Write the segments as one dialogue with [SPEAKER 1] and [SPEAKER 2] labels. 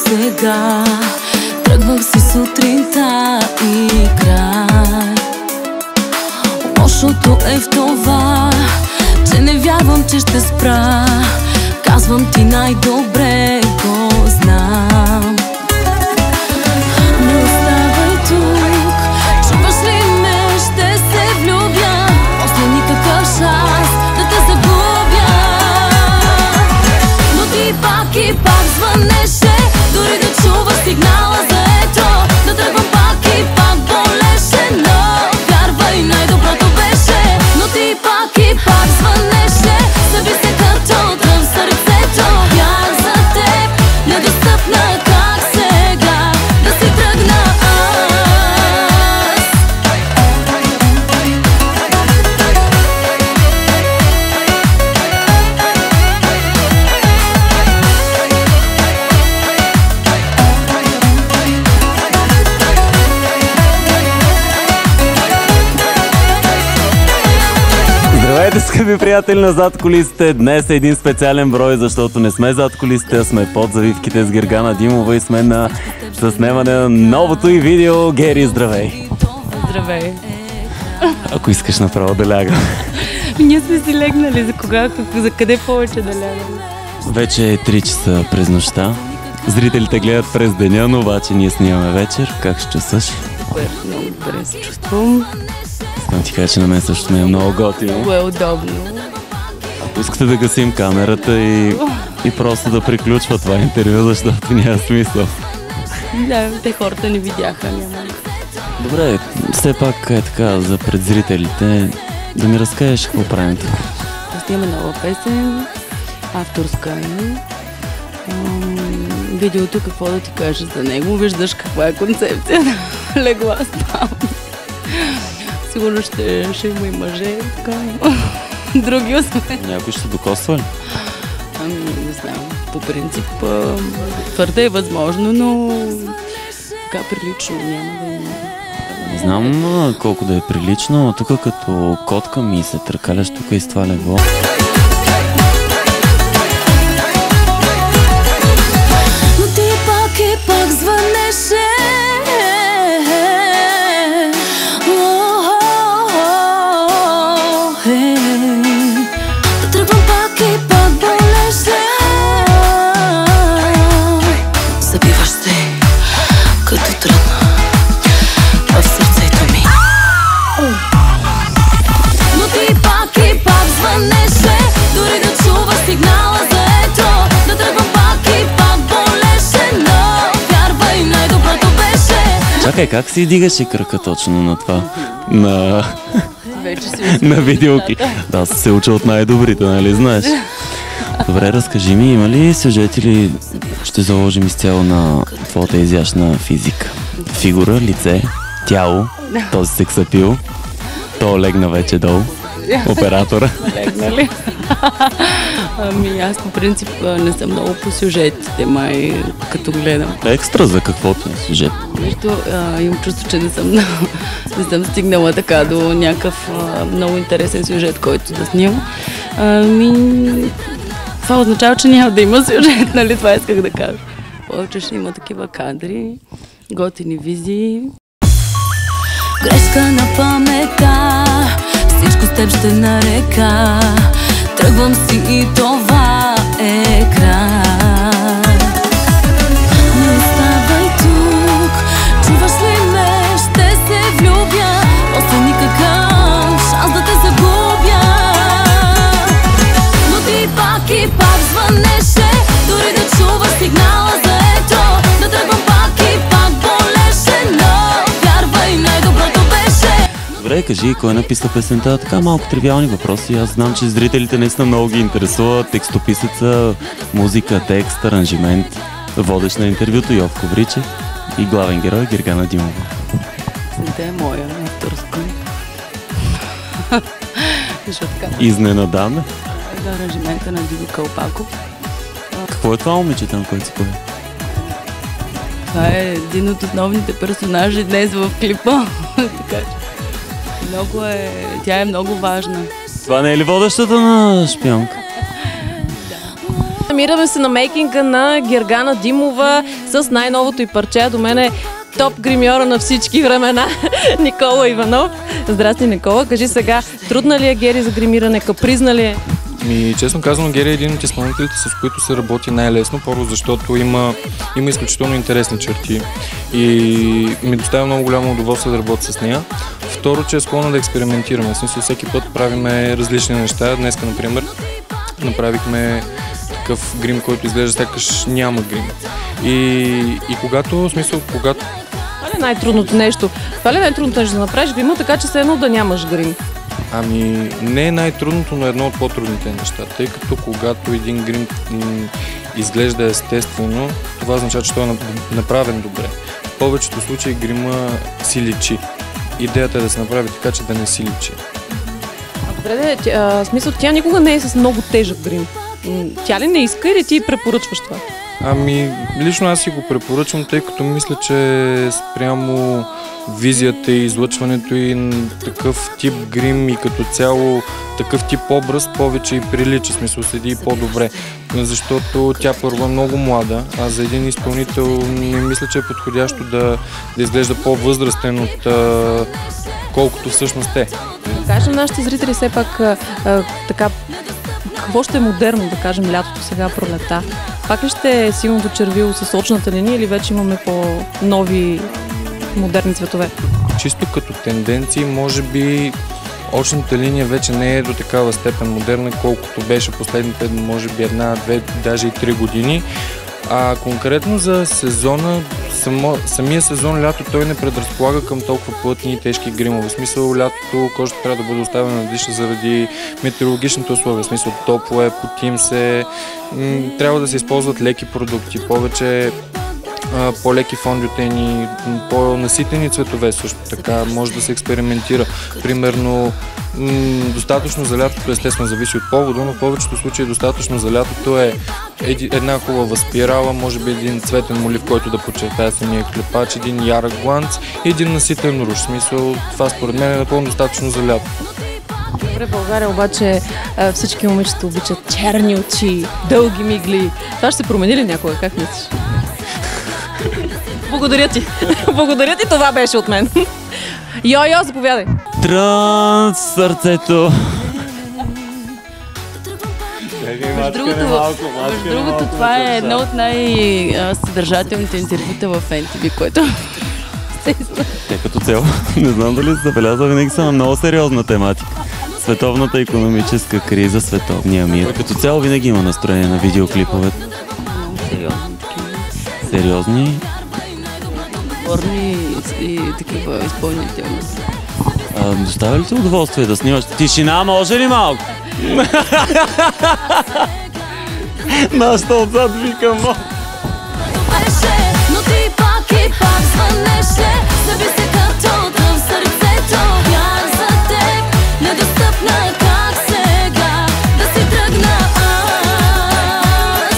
[SPEAKER 1] сега. Тръгвах си сутринта и край. Лошото е в това, че не вярвам, че ще спра. Казвам ти най-добре го знам. Не оставай тук, чуваш ли ме, ще се влюбя. После никакъв шанс да те загубя. Но ти пак и пак звънеше, дори да чуваш сигнала за ето. Да тръгвам пак и пак болеше, но вярвай, най-доброто беше. Но ти пак и пак звънеше, съби се като тръв в сърцето. Бях за теб, недостъпна, как сега да си тръгна аз.
[SPEAKER 2] Здравейте, скъпи приятели на Зад кулисите! Днес е един специален брой, защото не сме зад кулисите, а сме под завивките с Гергана Димова и сме на заснемане на новото и видео. Гери, здравей!
[SPEAKER 3] Здравей!
[SPEAKER 2] Ако искаш направо да лягам.
[SPEAKER 3] Ние сме си легнали, за кога, за къде повече да лягам?
[SPEAKER 2] Вече е 3 часа през нощта. Зрителите гледат през деня, но обаче ние снимаме вечер. Как ще чувстваш?
[SPEAKER 3] Супер, много добре се чувствам.
[SPEAKER 2] Искам ти кажа, че на мен също ми е много готино.
[SPEAKER 3] Много е удобно.
[SPEAKER 2] Ако искате да гасим камерата и просто да приключва това интервю, защото няма смисъл.
[SPEAKER 3] Да, те хората не видяха, няма.
[SPEAKER 2] Добре, все пак е така за пред зрителите да ми разкажеш какво правим тук.
[SPEAKER 3] Аз имаме нова песен, авторска е. Видеото, какво да ти кажа за него, виждаш каква е концепцията. Легла спам. Сигурно ще има и мъже, така. Други освен.
[SPEAKER 2] Някой ще докосва ли?
[SPEAKER 3] Не знам. По принцип, твърде е възможно, но така прилично няма да има.
[SPEAKER 2] Не знам колко да е прилично, но тук като котка ми се търкаляш тук и с това легло.
[SPEAKER 1] Но ти пак и пак звънеше. Да тръгвам пак и пак болеше. Забиваш се като трън в сърцето ми. Но ти пак и пак звънеше, дори да чуваш сигнала за ето. Да тръгвам пак и пак болеше, но вярвай, най-доброто беше.
[SPEAKER 2] Чакай, как си дигаше кръка точно на това?
[SPEAKER 3] Вече си
[SPEAKER 2] На видеоки. Да, аз се уча от най-добрите, нали знаеш? Добре, разкажи ми, има ли сюжет или ще заложим изцяло на твоята изящна физика? Фигура, лице, тяло, този сексапил, то легна вече долу, оператора.
[SPEAKER 3] легнали. Аз по принцип не съм много по сюжетите, май като гледам.
[SPEAKER 2] Екстра за каквото е сюжет.
[SPEAKER 3] Нещо, имам чувство, че не съм стигнала така до някакъв много интересен сюжет, който да снимам. Това означава, че няма да има сюжет, нали? Това исках да кажа. Повече ще има такива кадри, готини визии.
[SPEAKER 1] Грешка на памета, всичко с теб ще нарека. Тръгвам си и това е край. Не оставай тук, чуваш ли ме, ще се влюбя. После никакъв шанс да те загубя. Но ти пак и пак звънеше, дори да чуваш сигнала за ето. Да тръгвам пак и пак болеше, но вярвай, най-доброто беше.
[SPEAKER 2] Добре, кажи, кой написа песента? Така малко тривиални въпроси. Аз знам, че зрителите наистина много ги интересуват. Текстописеца, музика, текст, аранжимент. Водещ на интервюто Йовко Вричев и главен герой Гергана Димова.
[SPEAKER 3] Песента е моя, авторска.
[SPEAKER 2] Изненадаме.
[SPEAKER 3] За аранжимента на Дидо Калпаков.
[SPEAKER 2] Какво е това момиче там, който си пое?
[SPEAKER 3] Това е един от основните персонажи днес в клипа. Така че тя е много важна.
[SPEAKER 2] Това не е ли водещата на Шпионка?
[SPEAKER 4] Намираме се на мейкинга на Гергана Димова с най-новото й парче. До мен е топ гримьора на всички времена Никола Иванов. Здрасти, Никола. Кажи сега, трудна ли е Гери за гримиране, капризна ли е?
[SPEAKER 5] Честно казано, Гери е един от изпълнителите, с които се работи най-лесно, първо защото има изключително интересни черти и ми доставя много голямо удоволствие да работя с нея. Второ, че е склонна да експериментираме. В смисъл, всеки път правиме различни неща. Днеска, например, направихме такъв грим, който изглежда сякаш няма грим. И когато... Това
[SPEAKER 4] ли е най-трудното нещо? Това ли е най-трудното нещо да направиш грима, така че се едно да нямаш грим?
[SPEAKER 5] Не е най-трудното, но едно от по-трудните неща, тъй като когато един грим изглежда естествено, това означава, че той е направен добре. В повечето случаи грима си личи. Идеята е да се направи така, че да не си личи.
[SPEAKER 4] Добре, смисъл, тя никога не е с много тежък грим. Тя ли не иска или ти препоръчваш това?
[SPEAKER 5] Лично аз си го препоръчвам, тъй като мисля, че спрямо визията и излъчването и такъв тип грим и като цяло такъв тип образ повече и прилича, смисъл седи и по-добре, защото тя първо е много млада, а за един изпълнител не мисля, че е подходящо да изглежда по-възрастен от колкото всъщност е.
[SPEAKER 4] Кажем нашите зрители все пак така, какво ще е модерно, да кажем, лятото, сега пролета? Пак ли ще е силното червило с очната линия или вече имаме по-нови модерни цветове?
[SPEAKER 5] Чисто като тенденции, може би очната линия вече не е до такава степен модерна, колкото беше последните, може би една, две, даже и 3 години. А конкретно за сезона, самия сезон лято, той не предразполага към толкова плътни и тежки гримове. В смисъл, лятото кожата трябва да бъде оставена на диша заради метеорологичните условия. В смисъл, топло е, потим се, трябва да се използват леки продукти, повече по-леки фондютени, по-наситени цветове също така, може да се експериментира. Примерно, достатъчно за лятото, естествено зависи от повода, но в повечето случаи достатъчно за лятото е една хубава спирала, може би един цветен молив, който да подчертая самия клепач, един ярък гланц и един наситен руж. В смисъл, това според мен е напълно достатъчно за лятото.
[SPEAKER 4] Добре, в България обаче всички момичета обичат черни очи, дълги мигли. Това ще се промени ли някога? Как мислиш? Благодаря ти. Благодаря ти, това беше от мен. Йо, заповядай.
[SPEAKER 2] Трън сърцето.
[SPEAKER 3] Между другото, това е едно от най-съдържателните интервюта в NTV, което
[SPEAKER 2] Те като цяло, не знам дали се забелязва, винаги са на много сериозна тематика. Световната икономическа криза, световния мир. Като цяло винаги има настроение на видеоклиповете.
[SPEAKER 3] много сериозни такива.
[SPEAKER 2] Сериозни.
[SPEAKER 3] Отборни и такива изпълнителни.
[SPEAKER 2] Доставя ли ти удоволствие да снимаш? Тишина, може ли малко? Нашата отзад викам.
[SPEAKER 1] Но ти пак и пак звънеше, съби се като тръв в сърцето. Вяр за теб, недостъпна как сега да си тръгна аз.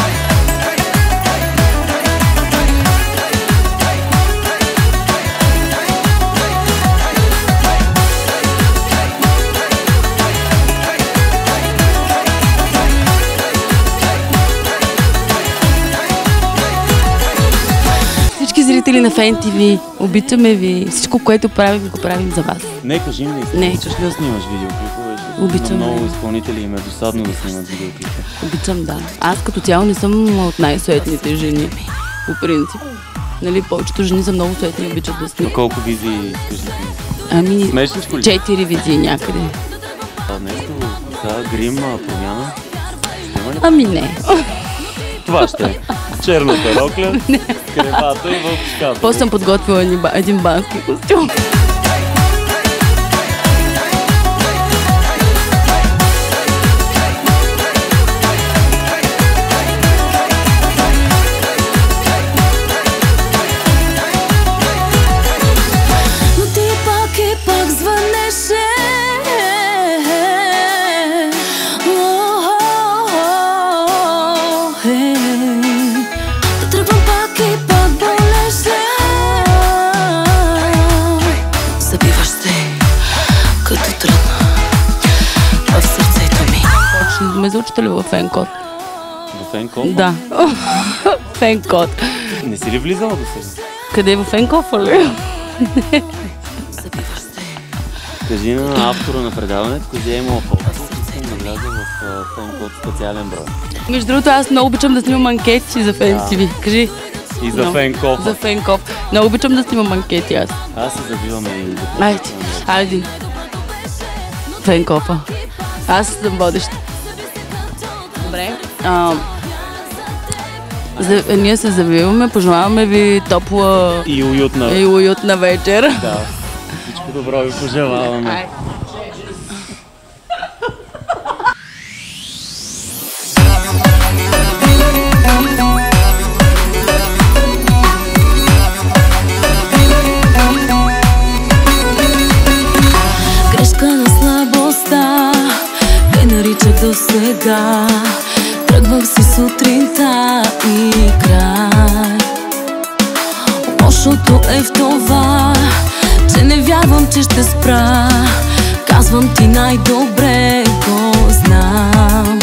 [SPEAKER 1] Всички зрители на FanTV, обичаме ви. Всичко, което правим, го правим за вас.
[SPEAKER 2] Не, кажи ми,
[SPEAKER 3] Не.
[SPEAKER 2] обичаш ли да снимаш видеоклипове?
[SPEAKER 3] Обичам.
[SPEAKER 2] На много изпълнители им е досадно да снимат видеоклипи.
[SPEAKER 3] Обичам, да. Аз като цяло не съм от най-суетните жени, по принцип. Нали, повечето жени са много суетни и обичат да снимат.
[SPEAKER 2] Колко визии искаш да смешничко ли?
[SPEAKER 3] 4 визии някъде.
[SPEAKER 2] Нещо, грим, промяна?
[SPEAKER 3] Ами не.
[SPEAKER 2] Това ще е. Черната рокля, кревата и вълкшката.
[SPEAKER 3] После съм подготвила един бански костюм. Но ти пак и пак звънеше. Да тръгвам пак и пак болеше. Забиваш се като трън в сърцето ми. Ще ме заучите ли в Енкод?
[SPEAKER 2] Фенков?
[SPEAKER 3] Да. Фенкод.
[SPEAKER 2] Не си ли влизала до сега?
[SPEAKER 3] Къде е в Фенкофа ли?
[SPEAKER 2] Кажи на автора на предаването, къде е имал фото. Искам да вляза в Фенкод специален брой.
[SPEAKER 3] Между другото, аз много обичам да снимам анкети за FenTV. Кажи.
[SPEAKER 2] И за Фенков.
[SPEAKER 3] За Фенков. Много обичам да снимам анкети аз.
[SPEAKER 2] Аз се забивам и да
[SPEAKER 3] Айде. Фенкофа. Аз съм водеща. Добре. Ние се завиваме, пожелаваме ви топла
[SPEAKER 2] и
[SPEAKER 3] уютна вечер.
[SPEAKER 2] Да. Всичко добро ви пожелаваме.
[SPEAKER 1] Грешка на слабостта те наричах до сега. Тръгвах си сутринта и край. Лошото е в това, че не вярвам, че ще спра. Казвам ти най-добре го знам.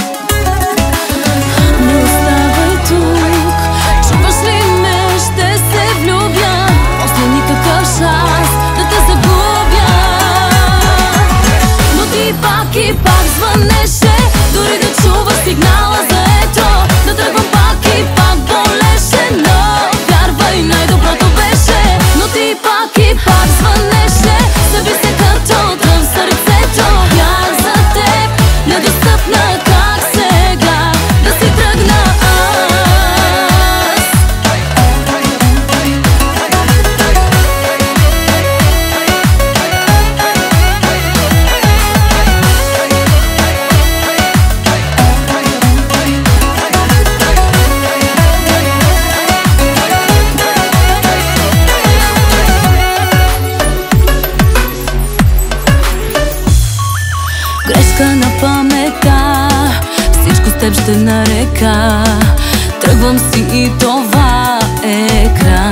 [SPEAKER 1] Не оставай тук, чуваш ли ме, ще се влюбя. После никакъв шанс да те загубя. Но ти пак и пак звънеше, дори да чува сигнала за ето. Да тръгвам пак и пак болеше, но вярвай, най-доброто беше. Но ти пак и пак звънеше, съби се като трън в сърцето. Бях за теб, недостъпна, как сега да си тръгна аз. Грешка на памета, всичко с теб ще нарека. Тръгвам си и това е край.